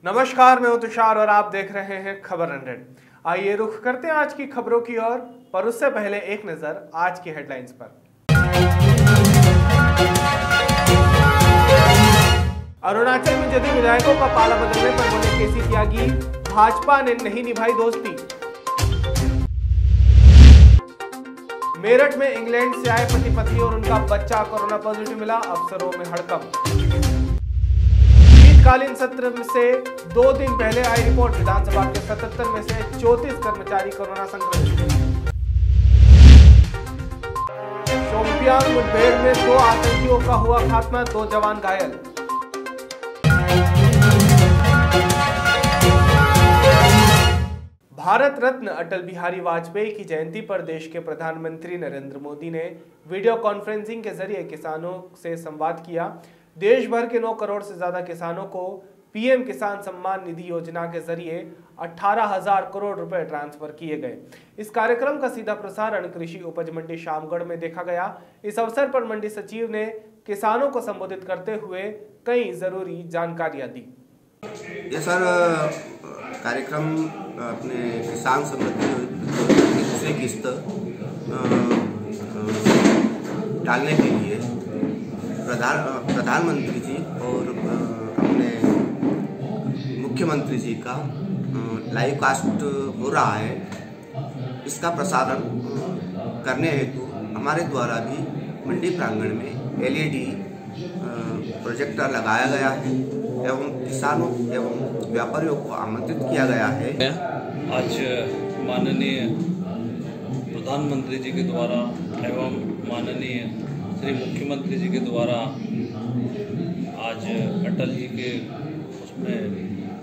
नमस्कार, मैं हूं तुषार और आप देख रहे हैं खबर 100। आइए रुख करते हैं आज की खबरों की ओर, पर उससे पहले एक नजर आज की हेडलाइंस पर। अरुणाचल में जदयू विधायकों का पाला बदलने पर बोले केसी त्यागी, भाजपा ने नहीं निभाई दोस्ती। मेरठ में इंग्लैंड से आए पति पत्नी और उनका बच्चा कोरोना पॉजिटिव मिला, अफसरों में हड़कंप। शीतकालीन सत्र से 2 दिन पहले आई रिपोर्ट, विधानसभा के 77 में से 34 कर्मचारी कोरोना संक्रमित। शोपियान मुठभेड़ में 2 आतंकियों का हुआ खात्मा, 2 जवान घायल। भारत रत्न अटल बिहारी वाजपेयी की जयंती पर देश के प्रधानमंत्री नरेंद्र मोदी ने वीडियो कॉन्फ्रेंसिंग के जरिए किसानों से संवाद किया। देश भर के 9 करोड़ से ज्यादा किसानों को पीएम किसान सम्मान निधि योजना के जरिए 18,000 करोड़ रुपए ट्रांसफर किए गए। इस कार्यक्रम का सीधा प्रसारण कृषि उपज मंडी शामगढ़ में देखा गया। इस अवसर पर मंडी सचिव ने किसानों को संबोधित करते हुए कई जरूरी जानकारियां दी। ये सर कार्यक्रम अपने किसान समृद्धि योजना की दूसरी किस्त डालने के लिए प्रधानमंत्री जी और अपने मुख्यमंत्री जी का लाइव कास्ट हो रहा है। इसका प्रसारण करने हेतु हमारे द्वारा भी मंडी प्रांगण में एलईडी प्रोजेक्टर लगाया गया है एवं किसानों एवं व्यापारियों को आमंत्रित किया गया है। आज माननीय प्रधानमंत्री जी के द्वारा एवं माननीय श्री मुख्यमंत्री जी के द्वारा आज अटल जी के उसमें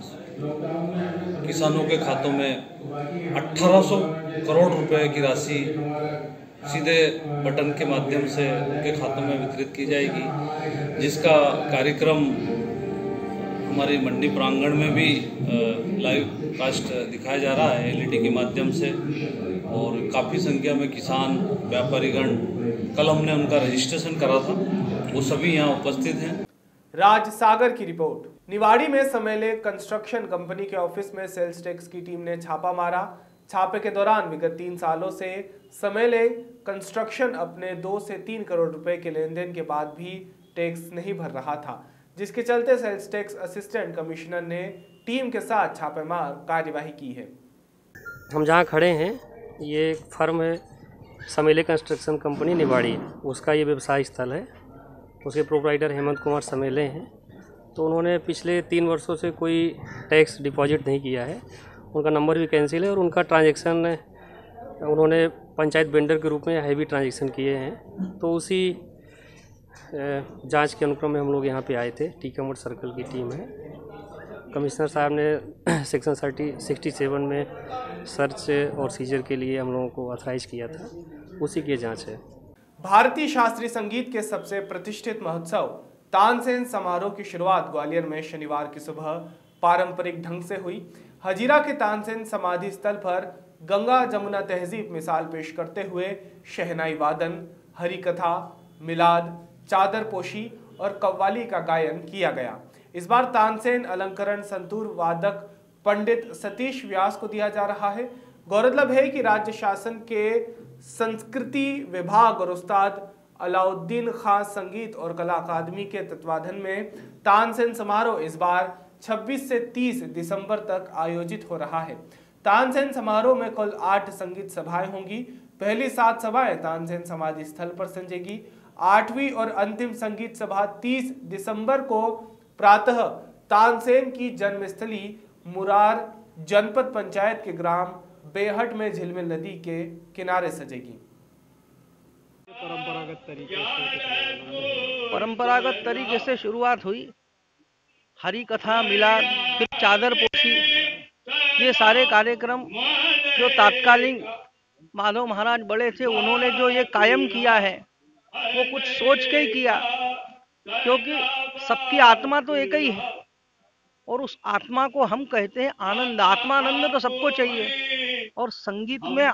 किसानों के खातों में 1800 करोड़ रुपए की राशि सीधे बटन के माध्यम से उनके खातों में वितरित की जाएगी, जिसका कार्यक्रम हमारी मंडी प्रांगण में भी लाइव कास्ट दिखाया जा रहा है एलईडी के माध्यम से। और काफ़ी संख्या में किसान व्यापारीगण, कल हमने उनका रजिस्ट्रेशन करा था, वो सभी यहाँ उपस्थित हैं। राज सागर की रिपोर्ट। निवाड़ी में समेले कंस्ट्रक्शन कंपनी के ऑफिस में सेल्स टैक्स की टीम ने छापा मारा। छापे के दौरान विगत 3 सालों से समेले कंस्ट्रक्शन अपने 2 से 3 करोड़ रुपए के लेन देन के बाद भी टैक्स नहीं भर रहा था, जिसके चलते सेल्स टैक्स असिस्टेंट कमिश्नर ने टीम के साथ छापेमार कार्यवाही की है। हम जहाँ खड़े हैं ये एक फर्म है, समेले कंस्ट्रक्शन कंपनी निवाड़ी, उसका ये व्यवसाय स्थल है। उसके प्रोप्राइटर हेमंत कुमार समेले हैं। तो उन्होंने पिछले 3 वर्षों से कोई टैक्स डिपॉजिट नहीं किया है, उनका नंबर भी कैंसिल है और उनका ट्रांजैक्शन उन्होंने पंचायत वेंडर के रूप में हैवी ट्रांजैक्शन किए हैं। तो उसी जांच के अनुक्रम में हम लोग यहाँ पे आए थे। टीकमगढ़ सर्कल की टीम है। कमिश्नर साहब ने सेक्शन 67 में सर्च और सीजर के लिए हम लोगों को ऑथराइज किया था, उसी की जांच है। भारतीय शास्त्रीय संगीत के सबसे प्रतिष्ठित महोत्सव तानसेन समारोह की शुरुआत ग्वालियर में शनिवार की सुबह पारंपरिक ढंग से हुई। हजीरा के तानसेन समाधि स्थल पर गंगा जमुना तहजीब मिसाल पेश करते हुए शहनाई वादन, हरि कथा, मिलाद, चादर पोशी और कव्वाली का गायन किया गया। इस बार तानसेन अलंकरण संतूर वादक पंडित सतीश व्यास को दिया जा रहा है। गौरतलब है कि राज्य शासन के संस्कृति विभाग और उस्ताद अलाउद्दीन खान संगीत और कला अकादमी के तत्वाधान में तानसेन समारोह इस बार 26 से 30 दिसंबर तक आयोजित हो रहा है। तानसेन समारोह में कुल 8 संगीत सभाएं होंगी। पहली 7 सभाएं तानसेन समाधि स्थल पर संजेगी। 8वीं और अंतिम संगीत सभा 30 दिसंबर को प्रातः तानसेन की जन्मस्थली मुरार जनपद पंचायत के ग्राम बेहट में झिलमिल नदी के किनारे सजेगी। परंपरागत तरीके से शुरुआत हुई। हरी कथा, मिलाद, फिर चादर पोशी, ये सारे कार्यक्रम जो तात्कालीन माधव महाराज बड़े थे, उन्होंने जो ये कायम किया है वो कुछ सोच के ही किया, क्योंकि सबकी आत्मा तो एक ही है और उस आत्मा को हम कहते हैं आनंद। आत्मानंद तो सबको चाहिए और संगीत में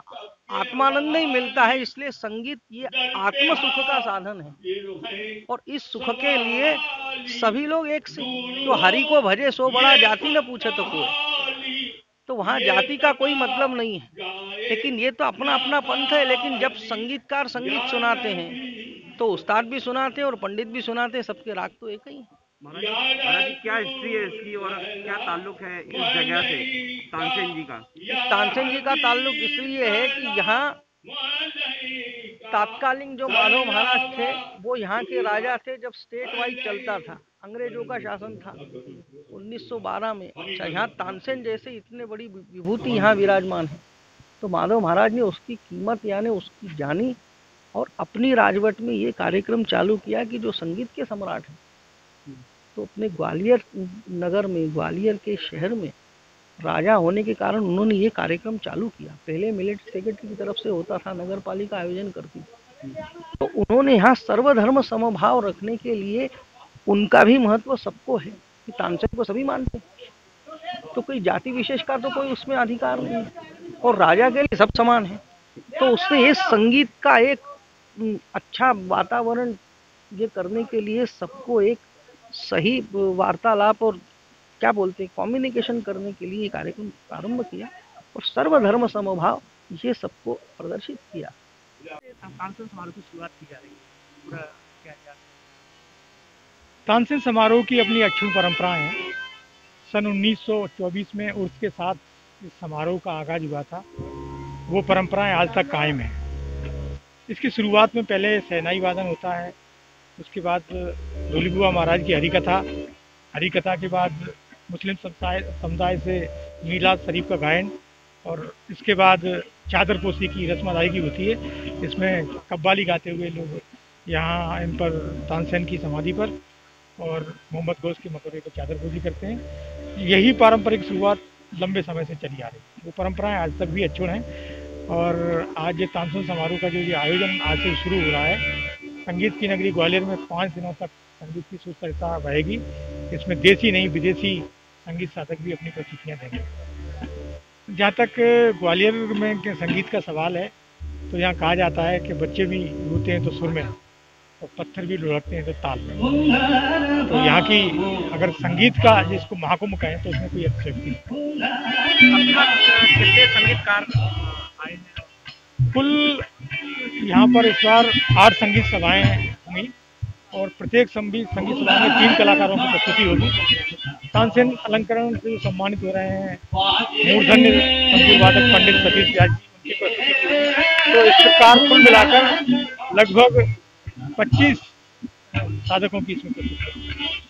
आत्मानंद ही मिलता है। इसलिए संगीत ये आत्म सुख का साधन है और इस सुख के लिए सभी लोग एक से, तो हरि को भजे सो बड़ा जाति न पूछे तो कोई, तो वहाँ जाति का कोई मतलब नहीं है। लेकिन ये तो अपना अपना पंथ है। लेकिन जब संगीतकार संगीत सुनाते हैं तो उस्ताद भी सुनाते हैं और पंडित भी सुनाते हैं, सबके राग तो एक ही है। महाराज जी, क्या हिस्ट्री है इसकी और क्या ताल्लुक है इस जगह से तानसेन जी का? तानसेन जी का ताल्लुक इसलिए है कि यहाँ तात्कालीन जो माधव महाराज थे वो यहाँ के राजा थे जब स्टेट वाइज चलता था, अंग्रेजों का शासन था 1912 में। अच्छा, यहाँ तानसेन जैसे इतने बड़ी विभूति यहाँ विराजमान है, तो माधव महाराज ने उसकी कीमत यानी उसकी जानी और अपनी राजवट में ये कार्यक्रम चालू किया कि जो संगीत के सम्राट हैं, तो अपने ग्वालियर नगर में, ग्वालियर के शहर में राजा होने के कारण उन्होंने ये कार्यक्रम चालू किया। पहले मिलिट्री सेक्रेटरी की तरफ से होता था, नगर पालिका आयोजन करती थी, तो उन्होंने यहाँ सर्वधर्म समभाव रखने के लिए, उनका भी महत्व सबको है कि तानसेन को सभी मानते हैं, तो कोई जाति विशेष का तो कोई उसमें अधिकार नहीं है और राजा के लिए सब समान है। तो उसने ये संगीत का एक अच्छा वातावरण ये करने के लिए सबको एक सही वार्तालाप और क्या बोलते हैं कम्युनिकेशन करने के लिए कार्यक्रम प्रारंभ किया और सर्वधर्म समभाव ये सबको प्रदर्शित किया। तानसेन समारोह की शुरुआत की जा रही है, पूरा क्या तानसेन समारोह की अपनी अक्षुण परंपराएं हैं। सन 1924 में उर्स के साथ इस समारोह का आगाज हुआ था, वो परंपराएं आज तक कायम है। इसकी शुरुआत में पहले शहनाई वादन होता है, उसके बाद ढोली बुआ महाराज की हरिकथा के बाद मुस्लिम समुदाय से मीलाद शरीफ का गायन और इसके बाद चादरपोशी की रस्म अदायगी होती है। इसमें कव्वाली गाते हुए लोग यहाँ इन पर तानसेन की समाधि पर और मोहम्मद गौस के मकबरे पर चादरपोशी करते हैं। यही पारंपरिक शुरुआत लंबे समय से चली आ रही है, वो परंपराएं आज तक भी अक्षुण हैं। और आज ये तानसेन समारोह का जो ये आयोजन आज से शुरू हो रहा है, संगीत की नगरी ग्वालियर में 5 दिनों तक संगीत की सुस्तरता रहेगी। इसमें देसी नहीं विदेशी संगीत साधक भी अपनी प्रस्तुतियाँ देंगे। जहाँ तक ग्वालियर में के संगीत का सवाल है, तो यहाँ कहा जाता है कि बच्चे भी रोते हैं तो सुर में और पत्थर भी लुढ़कते हैं तो ताल में। तो यहाँ की अगर संगीत का जिसको महाकुंभ कहें तो उसमें कोई अतिशयोक्ति कितने संगीतकार आए? कुल यहाँ पर इस बार 8 संगीत सभाएं हुई और प्रत्येक संगीत सभा में 3 कलाकारों की प्रस्तुति होगी। तानसेन अलंकरण से सम्मानित हो रहे हैं मूर्धन्य तंतुर वादक पंडित सतीश व्यास जी, उनकी प्रस्तुति होगी। तो इस प्रकार कुल मिलाकर लगभग 25 साधकों की इसमें प्रस्तुति।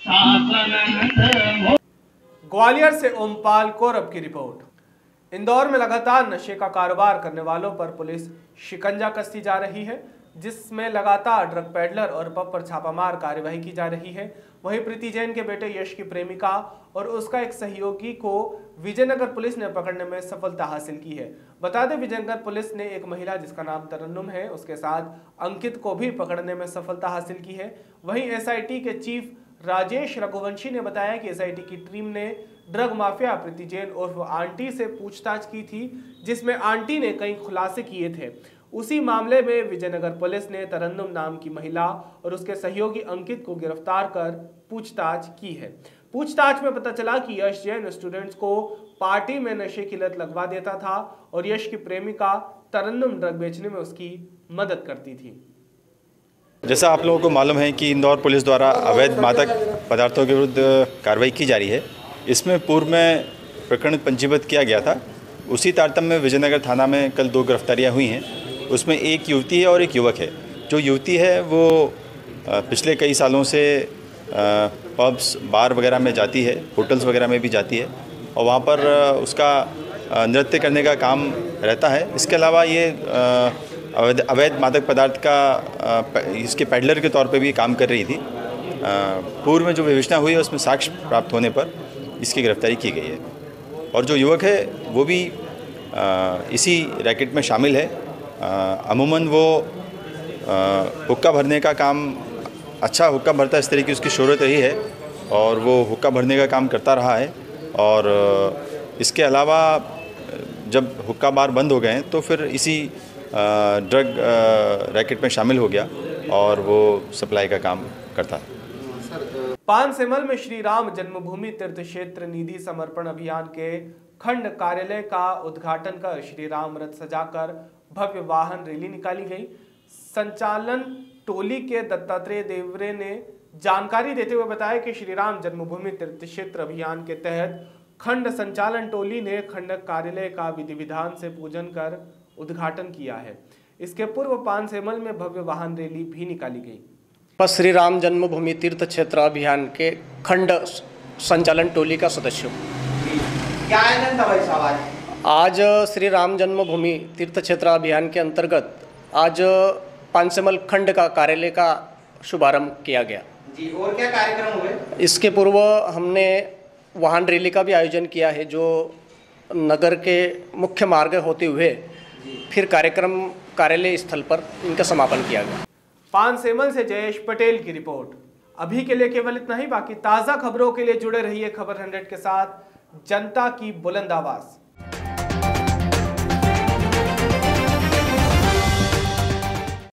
ग्वालियर से ओमपाल कौरव की रिपोर्ट। इंदौर में लगातार नशे का कारोबार करने वालों पर पुलिस शिकंजा कसती जा रही है, जिसमें लगातार ड्रग पेडलर और पब पर छापामार कार्यवाही की जा रही है। वहीं प्रीति जैन के बेटे यश की प्रेमिका और उसका एक सहयोगी को विजयनगर पुलिस ने पकड़ने में सफलता हासिल की है। बता दें, विजयनगर पुलिस ने एक महिला जिसका नाम तरन्नुम है, उसके साथ अंकित को भी पकड़ने में सफलता हासिल की है। वहीं एसआईटी के चीफ राजेश रघुवंशी ने बताया कि एसआईटी की टीम ने ड्रग माफिया प्रीति जैन उर्फ आंटी से पूछताछ की थी, जिसमें आंटी ने कई खुलासे किए थे। उसी मामले में विजयनगर पुलिस ने तरन्नुम नाम की महिला और उसके सहयोगी अंकित को गिरफ्तार कर पूछताछ की है। पूछताछ में पता चला कि यश जैन स्टूडेंट्स को पार्टी में नशे की लत लगवा देता था और यश की प्रेमिका तरन्नुम ड्रग बेचने में उसकी मदद करती थी। जैसा आप लोगों को मालूम है कि इंदौर पुलिस द्वारा अवैध मादक पदार्थों के विरुद्ध कार्रवाई की जा रही है। इसमें पूर्व में प्रकरण पंजीबद्ध किया गया था। उसी तारतम्य में विजयनगर थाना में कल 2 गिरफ्तारियां हुई हैं। उसमें एक युवती है और एक युवक है। जो युवती है वो पिछले कई सालों से पब्स बार वगैरह में जाती है, होटल्स वगैरह में भी जाती है और वहाँ पर उसका नृत्य करने का काम रहता है। इसके अलावा ये अवैध मादक पदार्थ का इसके पेडलर के तौर पे भी काम कर रही थी। पूर्व में जो विवेचना हुई है उसमें साक्ष्य प्राप्त होने पर इसकी गिरफ्तारी की गई है और जो युवक है वो भी इसी रैकेट में शामिल है। अमूमन वो हुक्का भरने का काम, अच्छा हुक्का भरता, इस तरह की उसकी शोहरत रही है और वो हुक्का भरने का काम करता रहा है। और इसके अलावा जब हुक्का बार बंद हो गए हैं तो फिर इसी ड्रग रैकेट में शामिल हो गया और वो सप्लाई का काम करता है। पानसेमल में श्री राम जन्मभूमि तीर्थ क्षेत्र निधि समर्पण अभियान के खंड कार्यालय का उद्घाटन कर श्री राम रथ सजाकर भव्य वाहन रैली निकाली गई। संचालन टोली के दत्तात्रेय देवरे ने जानकारी देते हुए बताया कि श्री राम जन्मभूमि तीर्थ क्षेत्र अभियान के तहत खंड संचालन टोली ने खंड कार्यालय का विधि विधान से पूजन कर उद्घाटन किया है। इसके पूर्व पानसेमल में भव्य वाहन रैली भी निकाली गई। श्री राम जन्मभूमि तीर्थ क्षेत्र अभियान के खंड संचालन टोली का सदस्य हूँ। आज श्री राम जन्मभूमि तीर्थ क्षेत्र अभियान के अंतर्गत आज पानसेमल खंड का कार्यालय का शुभारंभ किया गया जी। और क्या कार्यक्रम हुए? इसके पूर्व हमने वाहन रैली का भी आयोजन किया है, जो नगर के मुख्य मार्ग होते हुए फिर कार्यक्रम कार्यालय स्थल पर इनका समापन किया गया। पानसेमल से जयेश पटेल की रिपोर्ट। अभी के लिए केवल इतना ही। बाकी ताज़ा खबरों के लिए जुड़े रहिए खबर 100 के साथ। जनता की बुलंद आवाज।